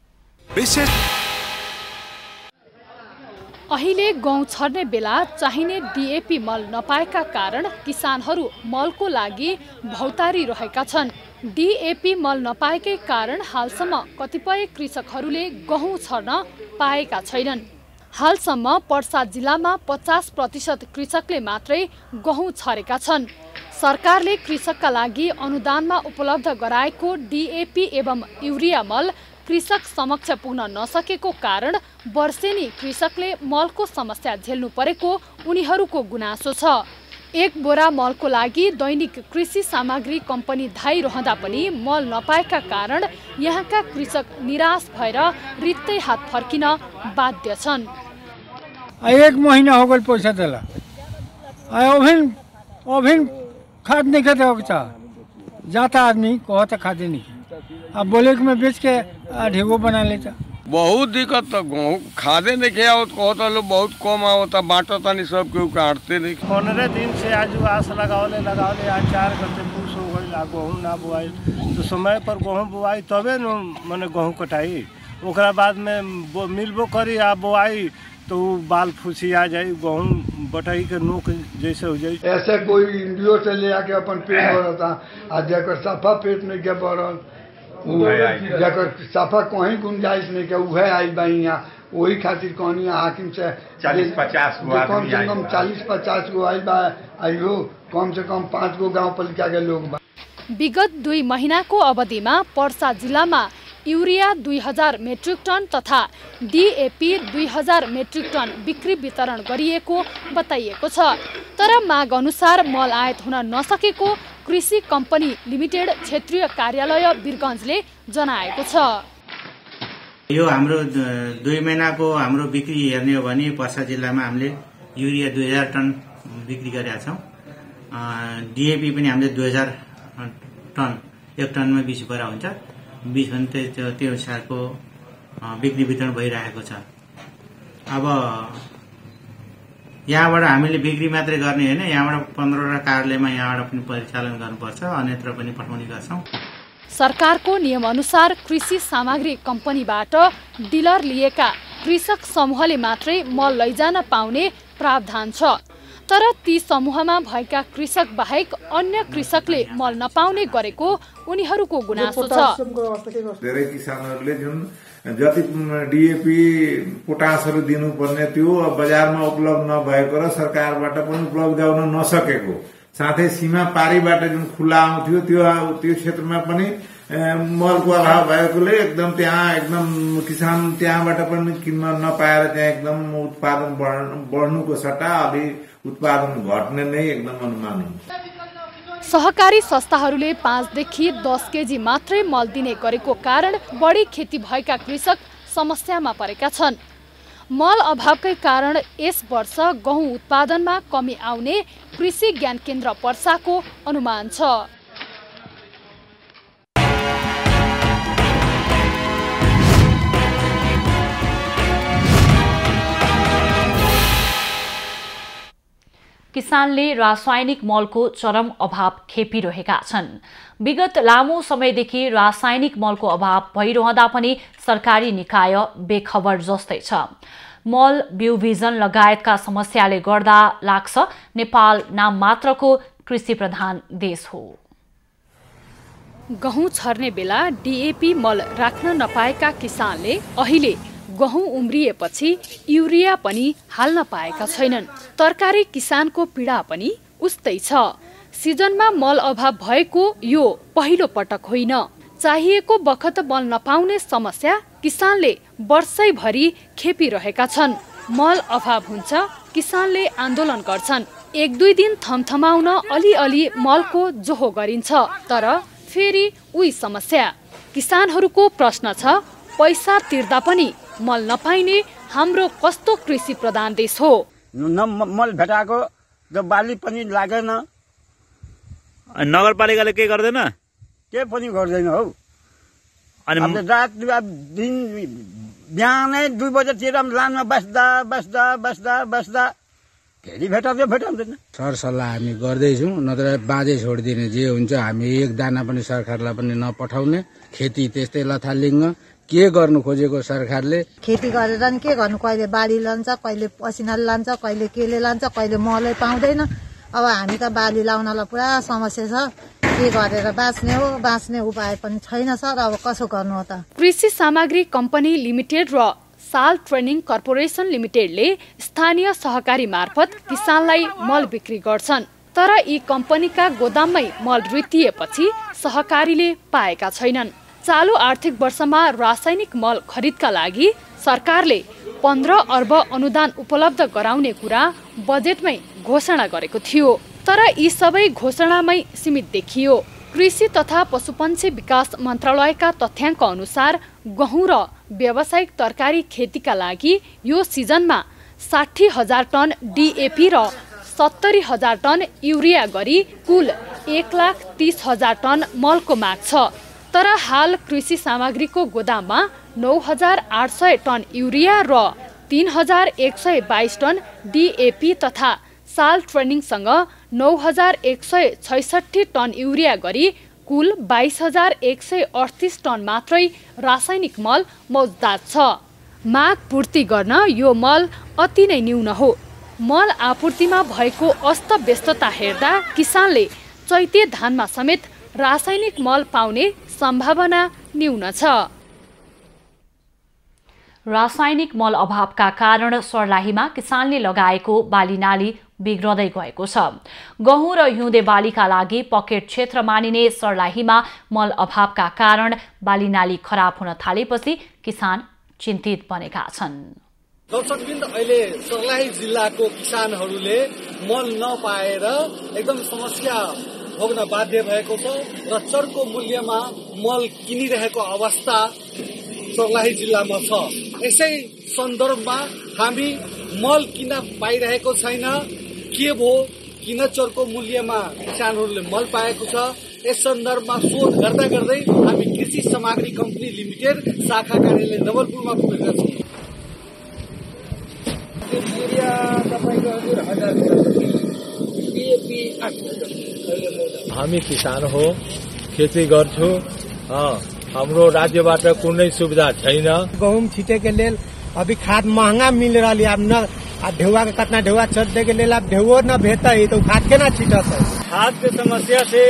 अहिले गहुँ छर्ने बेला चाहिने डीएपी मल नपाएका कारण किसानहरू मलको लागि भौतारी रहेका छन्। डीएपी मल नपाएकै कारण हालसम्म कतिपय कृषकहरूले गहुँ छर्न पाएका छैनन्। हालसम्म पर्सा जिल्लामा 50% कृषकले मात्रै गहुँ छरेका छन्। सरकारले कृषकका लागि अनुदानमा उपलब्ध गराएको डीएपी एवं युरिया मल कृषक समक्ष पुग्न नसकेको कारण वर्षेनी कृषकले मलको समस्या झेल्नु परेको उनीहरूको गुनासो छ। एक बोरा मलको लागि दैनिक कृषि सामग्री कम्पनी धाइरहँदा पनि मल नपाएका कारण यहाँका कृषक निराश भएर रित्तै हात फर्किन बाध्य छन्। 1 महीना हो गल पैसा देला अभिन खाद नहीं खाते हो जाता आदमी कहता खाते नहीं अब बोले कि मैं बेच के ढेगो बना लेता। बहुत दिक्कत तो गेहूँ खादे नहीं किया कहता लोग बहुत कम आवता बांटा नहीं सब केहू काटते नहीं। 15 दिन से आज आस लगावले आज 4 घंटे पूछ हो गई गेहूँ ना बुआई तो समय पर गेहूँ बुआई तबे न मने गेहूँ कटाई ओकरा बाद में मिलबो करी आ बुआई तो बाल फूसी आ जाये गेहूँ बटाई के नोक जैसे हो जाए। ऐसे कोई इंडियो से ले आके अपन पेट भरता आज जकर सफा पेट नहीं के भरल जकर सफा कहीं गुंजाइश नहीं के उहे आई बाई यहाँ वही खातिर कहनी हाकिम से 40-50 कम से कम 40-50 गो आई बा आइयो कम से कम 5 गो गाँव पालिका के लोग बा। विगत 2 महीनाको अवधिमा पर्सा जिल्लामा युरिया 2000 मेट्रिक टन तथा डीएपी 2000 मेट्रिक टन बिक्री वितरण गरिएको बताइएको छ। तर माग अनुसार मल आयात हुन नसकेको कृषि कम्पनी लिमिटेड क्षेत्रीय कार्यालय वीरगञ्जले जनाएको छ। यो हाम्रो 2 महिनाको हाम्रो बिक्री हेर्ने हो भने पर्सा जिल्लामा हामीले युरिया 2000 टन बिक्री गरेका छौं। डीएपी पनि हामीले 2000 टन, एक टनमा 20 बोरा हुन्छ, 20 भने त्यो अनुसारको बिक्री वितरण भइरहेको छ। अब यहाँबाट हामीले बिक्री मात्रै गर्ने हैन, यहाँबाट 15वटा कार्यालयमा यहाँबाट पनि परिचालन गर्नुपर्छ, अन्यत्र पनि पठाउने गर्छौं। सरकारको नियम अनुसार कृषि सामग्री कम्पनीबाट डिलर लिएका कृषक समूहले मात्रै मल लैजान पाउने प्रावधान छ। तर ती समूहमा भएका कृषक बाहेक अन्य कृषकले मल नपाउने गरेको उनीहरूको गुनासो छ। धेरै किसानहरूले जुन जति डीएपी पोटासहरू दिनुपर्ने त्यो बजारमा उपलब्ध नभएको र सरकारबाट पनि उपलब्ध गराउन नसकेको, साथै सीमा पारीबाट जुन खुला आउँथ्यो त्यो क्षेत्रमा पनि मलको अभाव भएकोले एकदम किसान त्यहाँबाट पनि किन्न नपाएर त्यहाँ एकदम उत्पादन बढ्नुको सट्टा अलि उत्पादन घट्ने नै एकदम अनुमान हुन्छ। सहकारी संस्थाहरूले 5 देखि 10 केजी मात्रै मल दिने गरेको कारण बढी खेती भएका कृषक समस्यामा परेका छन्। मल अभावकै कारण यस वर्ष गहुँ उत्पादनमा कमी आउने कृषि ज्ञान केन्द्र पर्साको अनुमान छ। किसानले रासायनिक मलको चरम अभाव खेपिरहेका छन्। विगत लामो समयदेखि रासायनिक मलको अभाव भइरहँदा पनि सरकारी निकाय बेखबर जस्तै छ। मल, बिउ बिजन लगायतका समस्याले गर्दा लाग्छ नेपाल नाम मात्रको कृषि प्रधान देश हो। गहुँ छर्ने बेला डीएपी मल राख्न नपाएका किसानले अहिले गहुँ उम्रिएपछि युरिया पनि हाल्न पाएका छैनन्। तरकारी किसानको पीडा पनि उस्तै छ। सिजनमा मल अभाव भएको यो पहिलो पटक होइन। चाहिएको बखत मल नपाउने समस्या किसानले वर्षैभरि खेपिरहेका छन्। मल अभाव हुन्छ, किसानले आन्दोलन गर्छन्। 1-2 दिन थमथमाउन अलिअलि मलको जोहो गरिन्छ, तर फेरि उही समस्या। किसानहरूको प्रश्न छ, पैसा तिर्दा पनि मल नपाइने हाम्रो कस्तो कृषि प्रधान देश हो। मल भेटाएको बाली पनि लागेन, नगरपालिकाले के गर्दैन, के पनि गर्दैन हौ। अनि रात दिन बिहानै 2 बजेतिर लानमा बस्दा फेरि भेटाउँदैन। सरसल्लाह हामी गर्दैछौँ, नत्र बाँझै छोडिदिने जे हुन्छ। हामी एक दाना पनि सरकारलाई पनि नपठाउने, खेती त्यस्तै लथालिङ्ग। के गर्नु खोजेको सरकारले? खेती गरेर नि के गर्नु, कहिले बाली लान्छ, कहिले पसिनाले लान्छ, कहिले केले लान्छ, कहिले मलै पाउँदैन। अब हामी त बाली लाउनलाई पुरा समस्या छ, के गरेर बाँच्ने उपाय पनि छैन सर। अब कसो गर्नु हो त? कृषि सामग्री कम्पनी लिमिटेड र साल ट्रेनिङ कर्पोरेसन लिमिटेडले स्थानीय सहकारी मार्फत किसानलाई मल बिक्री गर्छन्, तर यी कम्पनीका गोदाममै मल रित्तिएपछि सहकारीले पाएका छैनन्। चालू आर्थिक वर्षमा रासायनिक मल खरिदका लागि सरकारले 15 अर्ब अनुदान उपलब्ध गराउने कुरा बजेटमै घोषणा गरेको थियो, तर यी सबै घोषणामै सीमित देखियो। कृषि तथा पशुपन्छी विकास मन्त्रालयका तथ्याङ्क अनुसार गहुँ र व्यावसायिक तरकारी खेतीका लागि यो सिजनमा 60,000 टन DAP र 70,000 टन युरिया गरी कुल 1,30,000 टन मलको माग छ। तर हाल कृषि सामग्रीको गोदाममा 9,800 टन युरिया र 3,122 टन DAP तथा साल ट्रेनिङसँग 9,166 टन युरिया गरी कुल 22,138 टन मात्रै रासायनिक मल मौजदात छ। माग पूर्ति गर्न यो मल अति नै न्यून हो। मल आपूर्तिमा भएको अस्तव्यस्तता हेर्दा किसानले चैते धानमा समेत रासायनिक मल पाउने सम्भावना न्यून छ। रासायनिक मल अभावका कारण सर्लाहीमा किसानले लगाएको बाली नाली बिग्रदै गएको छ। गहुँ र हिउँदे बालीका लागि पकेट क्षेत्र मानिने सर्लाहीमा मल अभावका कारण बाली नाली खराब हुन थालेपछि किसान चिन्तित बनेका छन्। दर्शकवृन्द, अहिले सर्लाही जिल्लाको किसानहरूले मल नपाएर एकदम समस्या भोग्न बाध्य भएको छ र चर्को मूल्यमा मल किनिरहेको अवस्था सर्लाही जिल्लामा छ। यसै सन्दर्भमा हामी मल किन पाइरहेको छैन, के भो किन चर्को मूल्यमा किसानहरूले मल पाएको छ, यस सन्दर्भमा शोध गर्दै हामी कृषि सामग्री कम्पनी लिमिटेड शाखा कार्यालय नवलपुरमा पुगेका छौँ। हामी किसान हो, खेती गर्छु, हाम्रो राज्यबाट कुनै सुविधा छैन। गहुँ छिटेके लेल अभी खाद महंगा मिल रहा है। अब ढेउआ के कतना ढेउआ चढ़ने के लिए अब ढेउओ न भेटै तो खाद केना छिटत है? खाद के समस्या से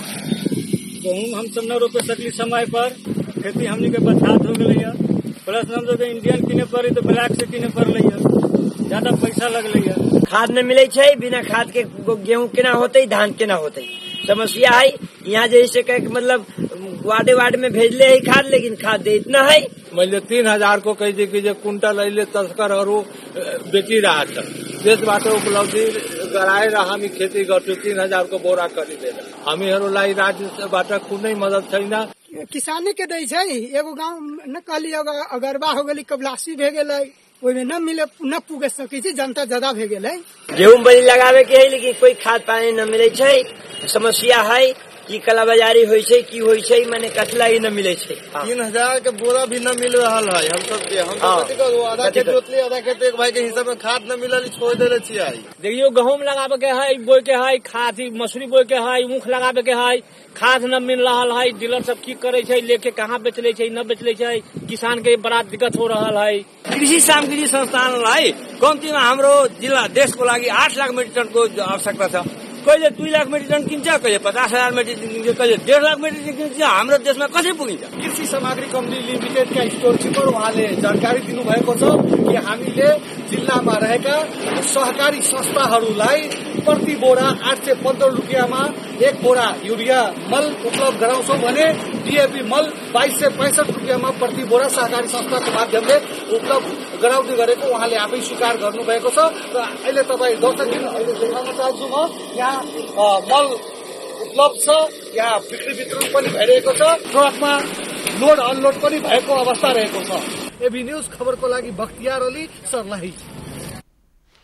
गहूँ हम सब न रोपे सकली समय पर, खेती हमनी के बरसात हो गई है, प्लस हम लोग इंडियन किने पड़ी तो ब्लैक से किने पड़ रही है, ज्यादा पैसा लग रही है। खाद न मिले छै, बिना खाद के गेहूँ केना होते, धान केना होते, समस्या है। यहाँ जैसे कह मतलब वार्ड में भेजले है खाद, लेकिन खाद दे इतना है। मैले 3,000 को कह दी कि जो कुंटल अहिले तस्करहरू बेचिरहेछ, त्यसबाट उपलब्धि गराएर हामी खेती गर्छौँ। 3,000 को बोरा खरिदेर हामीहरूलाई राज्यबाट कुनै मदद छैन। किसानी के दै छै, एगो गाँव न कहली अगरबा हो गेली, कबलासी भे गेलै, ओहिमे न मिले न पुगे सकै छै, जनता ज्यादा भे गेलै। गेहूँ बली लगावे के है, लेकिन कोई खाद पानी न मिले छै, समस्या है कि कलाबाजारी होइ छै, की होइ छै, माने कथला ही न मिले छै। 3,000 के बोरा भी न मिल रहा है। हम सब आधा खेत जोतली, आधा खेत एक भाई के हिसाब में खाद न मिलल, छोड़ देले छियै। देखियो गहूँम लगाबे के है, बोए के है, खाद मसूरी बोए के है, ऊख लगाबे के है, खाद न मिल रहा है। डीलर सब की करे छै, लेके कहाँ बेचले छै, न बेचले छै, किसान के बड़ा दिक्कत हो रहा है। कृषि सामग्री संस्थानलाई कम्तीमा हाम्रो जिल्ला देशको लागि 8 लाख मेट्रिक टनको आवश्यकता छ। कहिले 2 लाख मेट्रिक टन किन्छ, कहिले 50,000 मेट्रिक टन किन्छ, कहिले 1.5 लाख मेट्रिक टन किन्छ। हाम्रो देशमा कसरी पुगिन्छ? कृषि सामग्री कम्पनी लिमिटेडका स्टोर किपर उहाँले जानकारी दिनुभएको छ कि हामीले जिल्लामा रहेका सहकारी संस्थाहरूलाई प्रति बोरा 815 रुपियाँमा 1 बोरा युरिया मल उपलब्ध गराउँछौँ भने DAP मल 2265 रुपियाँमा प्रति बोरा सहकारी संस्थाको माध्यमले उपलब्ध गराउँदै गरेको उहाँले आफै स्वीकार गर्नुभएको छ। र अहिले तपाईँ दर्शकले अहिले देखाउन चाहन्छु म, यहाँ मल उपलब्ध छ, यहाँ बिक्री वितरण पनि भइरहेको छ, ट्रकमा लोड अनलोड पनि भएको अवस्था रहेको छ। एबी न्यूज खबरको लागि बख्तियार अली, सर्लाही।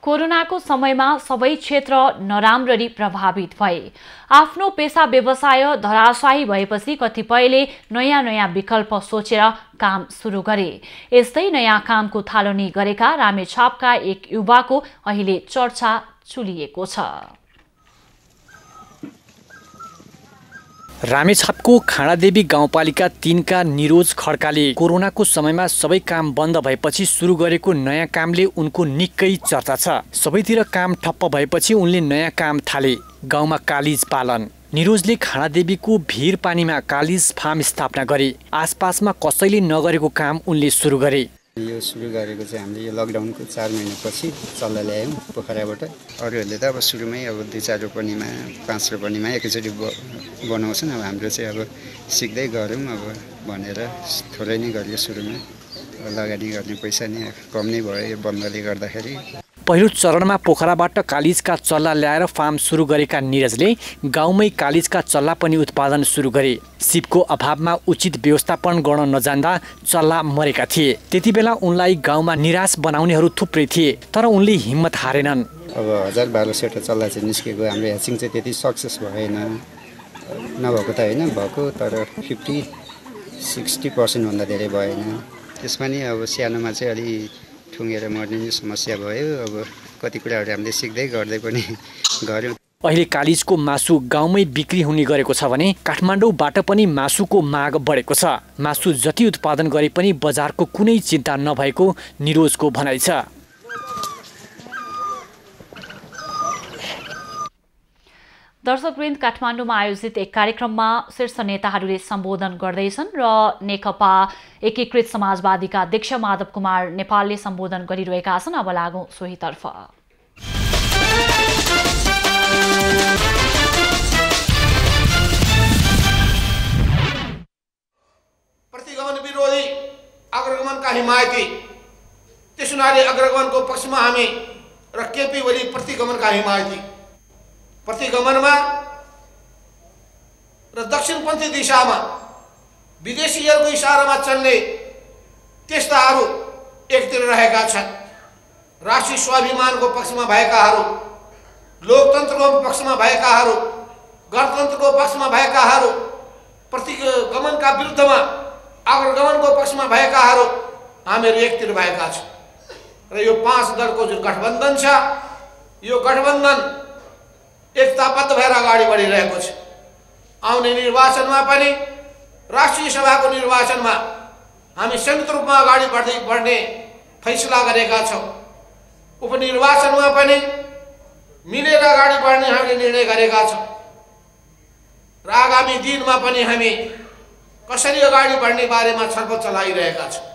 कोरोनाको समयमा सबै क्षेत्र नराम्ररी प्रभावित भए। आफ्नो पेशा व्यवसाय धराशायी भएपछि कतिपयले नयाँ नयाँ विकल्प सोचेर काम सुरु गरे। यस्तै नयाँ कामको थालनी गरेका रामेछापका एक युवाको अहिले चर्चा चुलिएको छ। रामेछापको खाँडादेवी गाउँपालिका 3 का निरोज खड्काले कोरोनाको समयमा सबै काम बन्द भएपछि सुरु गरेको नयाँ कामले उनको निकै चर्चा छ। सबैतिर काम ठप्प भएपछि उनले नयाँ काम थाले, गाउँमा कालिज पालन। निरोजले खाँडादेवीको भिर पानीमा कालिज फार्म स्थापना गरे। आसपासमा कसैले नगरेको काम उनले सुरु गरे। यो सुरु गरेको चाहिँ हामीले यो लकडाउनको 4 महिनापछि चल्ला ल्यायौँ पोखराबाट। अरूहरूले त अब सुरुमै अब 2-4 रोपनीमा 5 रोपनीमा एकैचोटि बनाउँछन्। अब हाम्रो चाहिँ अब सिक्दै गऱ्यौँ अब भनेर थोरै नै गरियो। सुरुमा लगानी गर्ने पैसा नै कम नै भयो यो बन्दले गर्दाखेरि। पहिलो चरणमा पोखराबाट कालिजका चल्ला ल्याएर फार्म सुरु गरेका निरजले गाउँमै कालिजका चल्ला पनि उत्पादन सुरु गरे। सिपको अभावमा उचित व्यवस्थापन गर्न नजान्दा चल्ला मरेका थिए। त्यति बेला उनलाई गाउँमा निराश बनाउनेहरू थुप्रै थिए, तर उनले हिम्मत हारेनन्। अब 1000-1200 चल्ला चाहिँ निस्केको, हाम्रो ह्याचिङ चाहिँ त्यति सक्सेस भएन। नभएको त होइन, भएको तर 50-60% भन्दा धेरै भएन। त्यसमा नि अब सानोमा चाहिँ अलि ठुङ्गेर मर्ने समस्या भयो। अब कति कुराहरू हामीले सिक्दै गर्दै पनि गऱ्यौँ। अहिले कालिजको मासु गाउँमै बिक्री हुने गरेको छ भने काठमाडौँबाट पनि मासुको माग बढेको छ। मासु जति उत्पादन गरे पनि बजारको कुनै चिन्ता नभएको निरोजको भनाइ छ। दर्शकवृन्द, काठमाडौँमा आयोजित एक कार्यक्रममा शीर्ष नेताहरूले सम्बोधन गर्दैछन् र नेकपा एकीकृत समाजवादीका अध्यक्ष माधव कुमार नेपालले सम्बोधन गरिरहेका छन्। अब लागौं सोहीतर्फ। प्रतिगमन विरोधी अग्रगमनका हिमायती त्यस हुनाले अग्रगमनको पक्षमा हामी र केपी ओली प्रतिगमनका हिमायती। प्रतिगमनमा र दक्षिणपन्थी दिशामा विदेशीहरूको इशारामा चल्ने त्यस्ताहरू एकतिर रहेका छन्। राष्ट्रिय स्वाभिमानको पक्षमा भएकाहरू, लोकतन्त्रको पक्षमा भएकाहरू, गणतन्त्रको पक्षमा भएकाहरू, प्रतिगमनका विरुद्धमा अग्रगमनको पक्षमा भएकाहरू हामीहरू एकतिर भएका छौँ। र यो 5 दलको जुन गठबन्धन छ, यो गठबन्धन एकताबद्ध भएर अगाडि बढिरहेको छ। आउने निर्वाचनमा पनि, राष्ट्रिय सभाको निर्वाचनमा हामी संयुक्त रूपमा अगाडि बढ्ने फैसला गरेका छौँ। उपनिर्वाचनमा पनि मिलेर अगाडि बढ्ने हामीले निर्णय गरेका छौँ र आगामी दिनमा पनि हामी कसरी अगाडि बढ्ने बारेमा छलफल चलाइरहेका छौँ।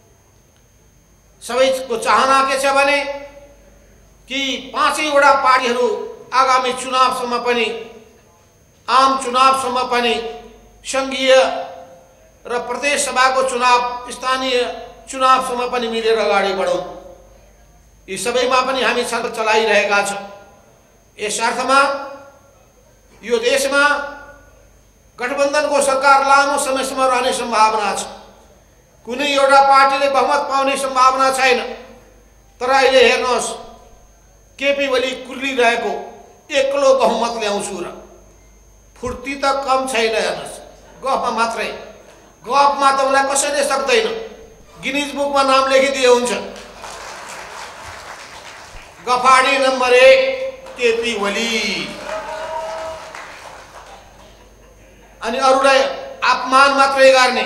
सबैको चाहना के छ भने कि 5वटा पार्टीहरू आगामी चुनावसम्म पनि, आम चुनावसम्म पनि, संघीय र प्रदेश सभाको चुनाव, स्थानीय चुनावसम्म पनि मिलेर अगाडि बढौँ। यी सबैमा पनि हामी छलफल चलाइरहेका छौँ। यस अर्थमा यो देशमा गठबन्धनको सरकार लामो समयसम्म रहने सम्भावना छ। कुनै एउटा पार्टीले बहुमत पाउने सम्भावना छैन। तर अहिले हेर्नुहोस्, केपी ओली कुर्लिरहेको एक्लो बहुमत ल्याउँछु र फुर्ती त कम छैन। हेर्नुहोस्, गफमा मात्रै, गफमा त उसलाई कसैले सक्दैन। गिनिज बुकमा नाम लेखिदिए हुन्छ। गफाडी नम्बर 1 केपी ओली। अनि अरूलाई अपमान मात्रै गर्ने,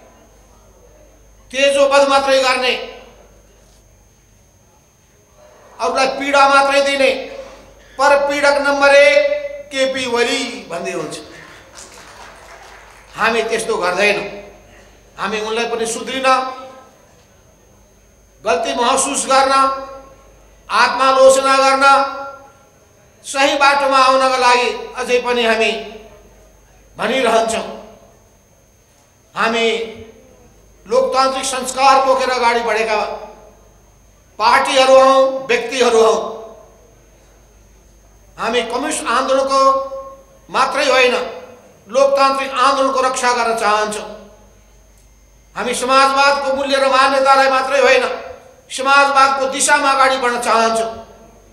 तेजोबध मात्रै गर्ने, अरूलाई पीडा मात्रै दिने, पर पीडक नम्बर 1 केपी ओली भन्दै हुन्छ। हामी त्यस्तो गर्दैनौँ। हामी उनलाई पनि सुध्रिन, गल्ती महसुस गर्न, आत्मालोचना गर्न, सही बाटोमा आउनका लागि अझै पनि हामी भनिरहन्छौँ। हामी लोकतान्त्रिक संस्कार बोकेर अगाडि बढेका पार्टीहरू हौँ, व्यक्तिहरू हौँ। हामी कम्युनिस्ट आन्दोलनको मात्रै होइन, लोकतान्त्रिक आन्दोलनको रक्षा गर्न चाहन्छौँ। हामी समाजवादको मूल्य र मान्यतालाई मात्रै होइन, समाजवादको दिशामा अगाडि बढ्न चाहन्छौँ।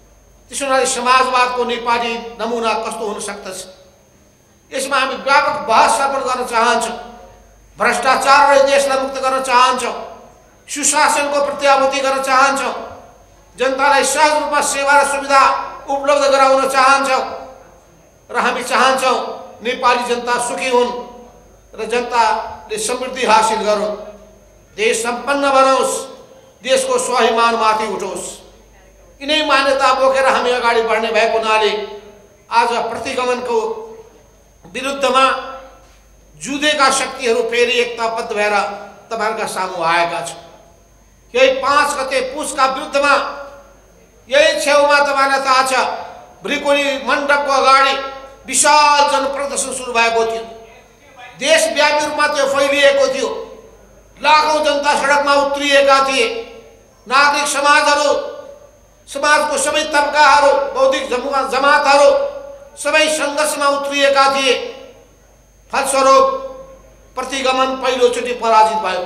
त्यसो हुनाले समाजवादको नेपाली नमुना कस्तो हुन सक्दछ, यसमा हामी व्यापक बहस छलफल गर्न चाहन्छौँ। भ्रष्टाचारबाट देशलाई मुक्त गर्न चाहन्छौँ, सुशासनको प्रत्याभूति गर्न चाहन्छौँ, जनतालाई सहज रूपमा सेवा र सुविधा उपलब्ध गराउन चाहन्छौँ र हामी चाहन्छौँ नेपाली जनता सुखी हुन् र जनताले समृद्धि हासिल गरून्, देश सम्पन्न बनोस्, देशको स्वाभिमान माथि उठोस्। यिनै मान्यता बोकेर हामी अगाडि बढ्ने भएको हुनाले आज प्रतिगमनको विरुद्धमा जुधेका शक्तिहरू फेरि एकताबद्ध भएर तपाईँहरूका सामु आएका छन्। यही 5 गते पुसका विरुद्धमा यही छेउमा तपाईँलाई थाहा छ ब्रिकोली मण्डपको अगाडि विशाल जनप्रदर्शन सुरु भएको थियो। देशव्यापी रूपमा त्यो फैलिएको थियो। लाखौं जनता सडकमा उत्रिएका थिए। नागरिक समाजहरू, समाजको सबै तबकाहरू, बौद्धिक जमातहरू सबै सङ्घर्षमा उत्रिएका थिए। फलस्वरूप प्रतिगमन पहिलोचोटि पराजित भयो।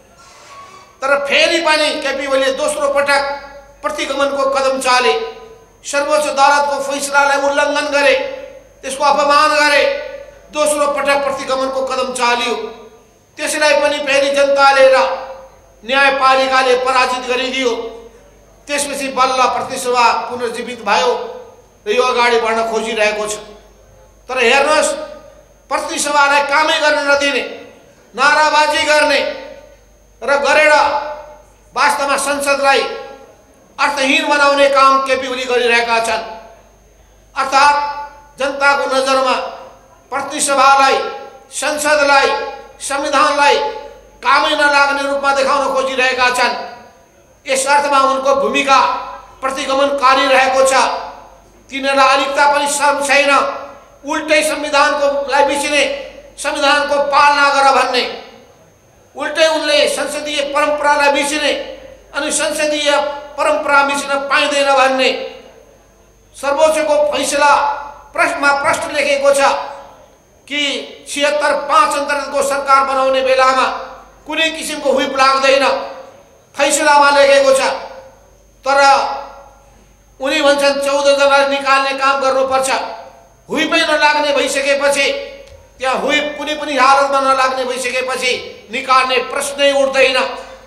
तर फेरि पनि केपी ओलीले दोस्रो पटक प्रतिगमनको कदम चाले, सर्वोच्च अदालतको फैसलालाई उल्लङ्घन गरे, त्यसको अपमान गरे, दोस्रो पटक प्रतिगमनको कदम चालियो। त्यसलाई पनि फेरि जनताले र न्यायपालिकाले पराजित गरिदियो। त्यसपछि बल्ल प्रतिसभा पुनर्जीवित भयो र यो अगाडि बढ्न खोजिरहेको छ। तर हेर्नुहोस्, प्रतिसभालाई कामै गर्न नदिने, नाराबाजी गर्ने र गरेर वास्तवमा संसदलाई अर्थहीन बनाउने काम केपी ओली गरिरहेका छन्। अर्थात् जनताको नजरमा प्रतिसभालाई, संसदलाई, संविधानलाई कामै नलाग्ने रूपमा देखाउन खोजिरहेका छन्। यस अर्थमा उनको भूमिका प्रतिगमनकारी रहेको छ। तिनीहरूलाई अलिकता पनि शर्म छैन। उल्टै संविधानकोलाई बिच्ने, संविधानको पालना गर भन्ने, उल्टै उनले संसदीय परम्परालाई बिच्ने अनि संसदीय परम्परा मिच्न पाइँदैन भन्ने। सर्वोच्चको फैसला प्रश्न लेखेको छ कि 76-5 अन्तर्गतको सरकार बनाउने बेलामा कुनै किसिमको हुइप लाग्दैन, फैसलामा लेखेको छ। तर उनी भन्छन् 14 जनालाई निकाल्ने काम गर्नुपर्छ। हुइपै नलाग्ने भइसकेपछि, त्यहाँ हुइप कुनै पनि हालतमा नलाग्ने भइसकेपछि निकाल्ने प्रश्नै उठ्दैन।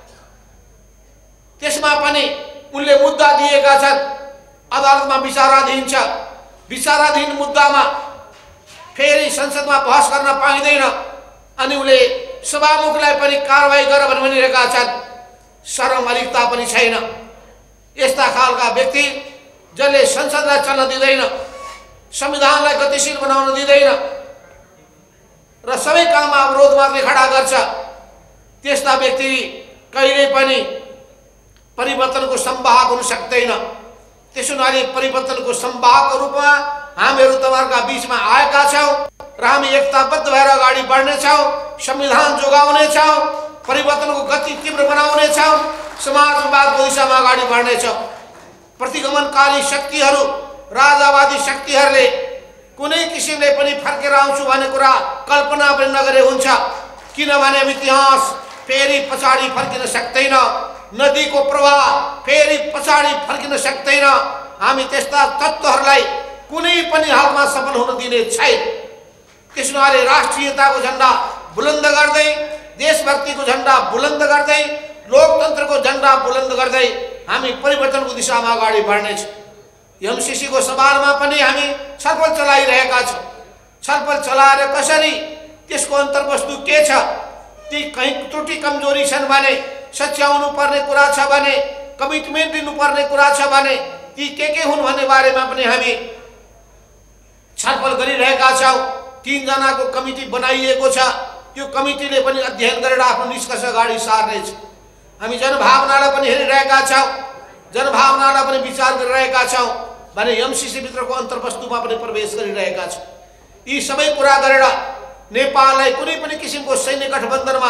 त्यसमा पनि उनले मुद्दा दिएका छन्, अदालतमा विचाराधीन छ। विचाराधीन मुद्दामा फेरि संसदमा बहस गर्न पाइँदैन अनि उनले सभामुखलाई पनि कारवाही गर भनिरहेका छन्। शरम अलिकता पनि छैन। यस्ता खालका व्यक्ति जसले संसदलाई चल्न दिँदैन, संविधानलाई गतिशील बनाउन दिँदैन र सबै काममा अवरोध मात्रै खडा गर्छ, त्यस्ता व्यक्ति कहिल्यै पनि परिवर्तनको संवाहक हुन सक्दैन। त्यसो हुनाले परिवर्तनको संवाहकको रूपमा हामीहरू तपाईँहरूका बीचमा आएका छौँ र हामी एकताबद्ध भएर अगाडि बढ्नेछौँ, संविधान जोगाउनेछौँ, परिवर्तनको गति तीव्र बनाउनेछौँ, समाजवादको दिशामा अगाडि बढ्नेछौँ। प्रतिगमनकारी शक्तिहरू, राजावादी शक्तिहरूले कुनै किसिमले पनि फर्केर आउँछु भन्ने कुरा कल्पना पनि नगरे हुन्छ। किनभने इतिहास फेरि पछाडि फर्किन सक्दैन, नदीको प्रवाह फेरि पछाडि फर्किन सक्दैन। हामी त्यस्ता तत्त्वहरूलाई कुनै पनि हालमा सफल हुन दिने छैन। त्यस हुनाले राष्ट्रियताको झन्डा बुलन्द गर्दै, देशभक्तिको झन्डा बुलन्द गर्दै, लोकतन्त्रको झन्डा बुलन्द गर्दै हामी परिवर्तनको दिशामा अगाडि बढ्नेछौँ। एमसीसीको सवालमा पनि हामी छलफल चलाइरहेका छौँ। छलफल चलाएर कसरी, त्यसको अन्तर्वस्तु के छ, ती कहीँ त्रुटि कमजोरी छन् भने, सच्याउनु पर्ने कुरा छ भने, कमिटमेन्ट दिनुपर्ने कुरा छ भने ती के हुन् भन्ने बारेमा पनि हामी छलफल गरिरहेका छौँ। 3 जनाको कमिटी बनाइएको छ। त्यो कमिटीले पनि अध्ययन गरेर आफ्नो निष्कर्ष अगाडि सार्नेछ। हामी जनभावनालाई पनि हेरिरहेका छौँ, जनभावनालाई पनि विचार गरिरहेका छौँ भने एमसीसी भित्रको अन्तर्वस्तुमा पनि प्रवेश गरिरहेका छौँ। यी सबै कुरा गरेर नेपाललाई कुनै पनि किसिमको सैन्य गठबन्धनमा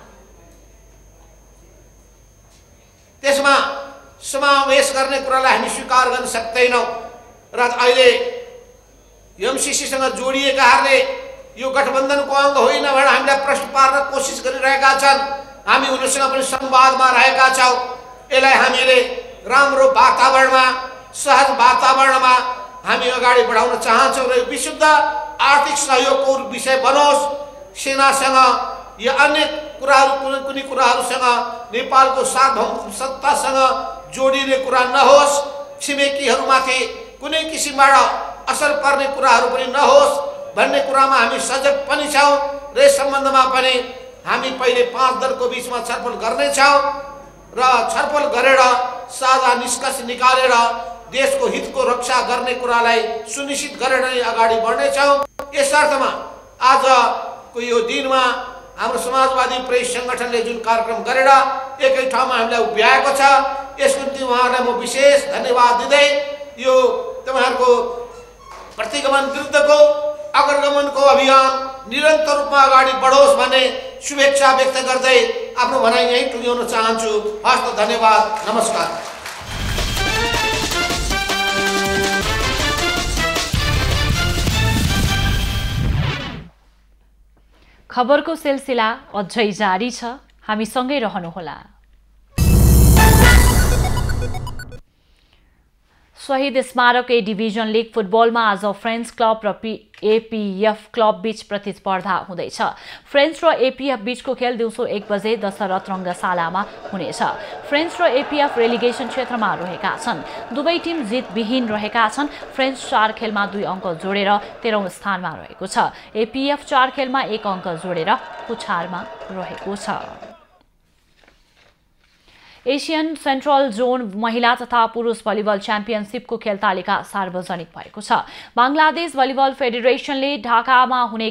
त्यसमा समावेश गर्ने कुरालाई हामी स्वीकार गर्न सक्दैनौँ र अहिले एमसीसीसँग जोडिएकाहरूले यो गठबन्धनको अङ्ग होइन भनेर हामीलाई प्रश्न पार्न कोसिस गरिरहेका छन्। हामी उनीहरूसँग पनि संवादमा रहेका छौँ। यसलाई हामीले राम्रो वातावरणमा सहज वातावरणमा हामी अगाडि बढाउन चाहन्छौँ र विशुद्ध आर्थिक सहयोगको विषय बनोस्। सेनासँग या अन्य कुराहरू कुनै कुराहरूसँग नेपालको सार्वभौमसत्तासँग जोडिने कुरा नहोस्। छिमेकीहरूमाथि कुनै किसिमबाट असर पर्ने कुराहरू पनि नहोस् भन्ने कुरामा हामी सजग पनि छौँ र यस सम्बन्धमा पनि हामी पहिले 5 दलको बीचमा छलफल गर्नेछौँ र छलफल गरेर साझा निष्कर्ष निकालेर देशको हितको रक्षा गर्ने कुरालाई सुनिश्चित गरेर नै अगाडि बढ्नेछौँ। यस अर्थमा आजको यो दिनमा हाम्रो समाजवादी प्रेस सङ्गठनले जुन कार्यक्रम गरेर एकै ठाउँमा हामीलाई उभ्याएको छ यसको निम्ति उहाँहरूलाई म विशेष धन्यवाद दिँदै यो तपाईँहरूको प्रतिगमन विरुद्धको अग्रगमनको अभियान निरन्तर रूपमा अगाडि बढोस् भन्ने शुभेच्छा व्यक्त गर्दै आफ्नो भनाइ यहीँ टुङ्ग्याउन चाहन्छु। हस्त धन्यवाद, नमस्कार। खबरको सिलसिला अझै जारी छ, हामीसँगै रहनुहोला। शहीद स्मारक ए डिभिजन लिग फुटबलमा आज फ्रेन्च क्लब र एपीएफ क्लब बीच प्रतिस्पर्धा हुँदैछ। फ्रेन्च र एपीएफ बीचको खेल दिउँसो 1 बजे दशरथ रङ्गशालामा हुनेछ। फ्रेन्च र एपीएफ रेलिगेसन क्षेत्रमा रहेका छन्। दुवै टिम जितविहीन रहेका छन्। फ्रेन्च 4 खेलमा 2 अङ्क जोडेर 13औं स्थानमा रहेको छ। एपीएफ 4 खेलमा 1 अङ्क जोडेर पुछारमा रहेको छ। एशियन सेन्ट्रल जोन महिला तथा पुरुष भलिबल च्याम्पियनसिपको खेल तालिका सार्वजनिक भएको छ। बङ्गलादेश भलिबल फेडरेसनले ढाकामा हुने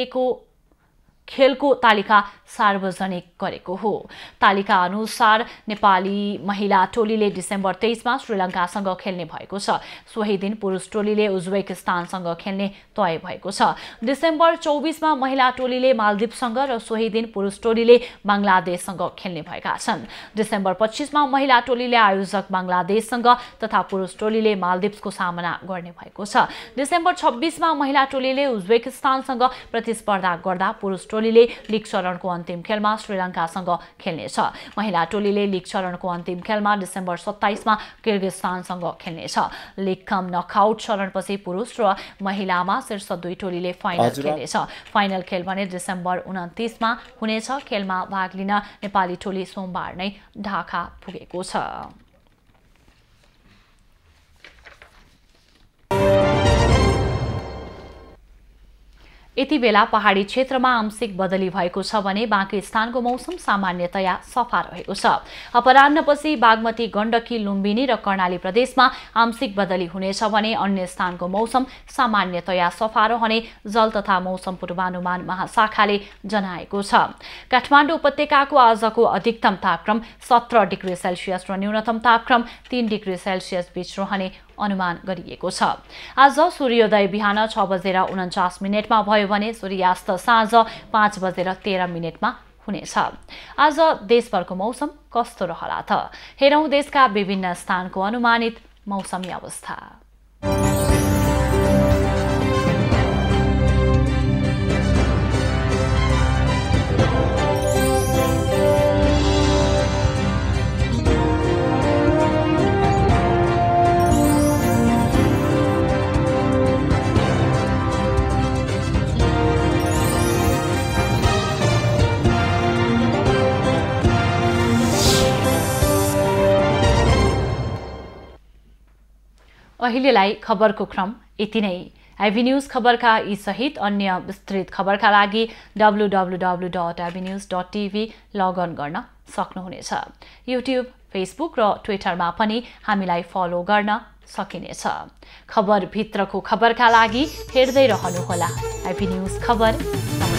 खेलको तालिका सार्वजनिक गरेको हो। तालिका अनुसार नेपाली महिला टोलीले डिसेम्बर 23 मा श्रीलङ्कासँग खेल्ने भएको छ। सोही दिन पुरुष टोलीले उज्बेकिस्तानसँग खेल्ने तय भएको छ। डिसेम्बर 24 मा महिला टोलीले मालदिप्ससँग र सोही दिन पुरुष टोलीले बङ्गलादेशसँग खेल्ने भएका छन्। डिसेम्बर 25 मा महिला टोलीले आयोजक बङ्गलादेशसँग तथा पुरुष टोलीले मालदिप्सको सामना गर्ने भएको छ। डिसेम्बर 26 मा महिला टोलीले उज्बेकिस्तानसँग प्रतिस्पर्धा गर्दा पुरुष टोलीले लीग चरणको अन्तिम खेलमा श्रीलङ्कासँग खेल्नेछ। महिला टोलीले लीग चरणको अन्तिम खेलमा डिसेम्बर 27 मा किर्गिस्तानसँग खेल्नेछ। लीग कम नकआउट चरणपछि पुरुष र महिलामा शीर्ष 2 टोलीले फाइनल खेल्नेछ। फाइनल खेल भने डिसेम्बर 29 मा हुनेछ। खेलमा भाग लिन नेपाली टोली सोमबार नै ढाका पुगेको छ। यति बेला पहाडी क्षेत्रमा आंशिक बदली भएको छ भने बाँकी स्थानको मौसम सामान्यतया सफा रहेको छ। अपराह्नपछि बागमती, गण्डकी, लुम्बिनी र कर्णाली प्रदेशमा आंशिक बदली हुनेछ भने अन्य स्थानको मौसम सामान्यतया सफा रहने जल तथा मौसम पूर्वानुमान महाशाखाले जनाएको छ। काठमाडौँ उपत्यकाको आजको अधिकतम तापक्रम 17 डिग्री सेल्सियस र न्यूनतम तापक्रम 3 डिग्री सेल्सियस बीच रहने अनुमान गरिएको छ। आज सूर्योदय बिहान 6:49 भयो भने सूर्यास्त साँझ 5:13 हुनेछ। आज देशभरको मौसम कस्तो रहला त? हेरौं देशका विभिन्न स्थानको अनुमानित मौसमी अवस्था। अहिलेलाई खबरको क्रम यति नै। आइबी न्यूज खबरका यी सहित अन्य विस्तृत खबरका लागि www.ibnews.tv लगअन गर्न सक्नुहुनेछ। युट्युब, फेसबुक र ट्विटरमा पनि हामीलाई फलो गर्न सकिनेछ। खबर भित्रको खबरका लागि हेर्दै रहनुहोला आइबी न्यूज खबर।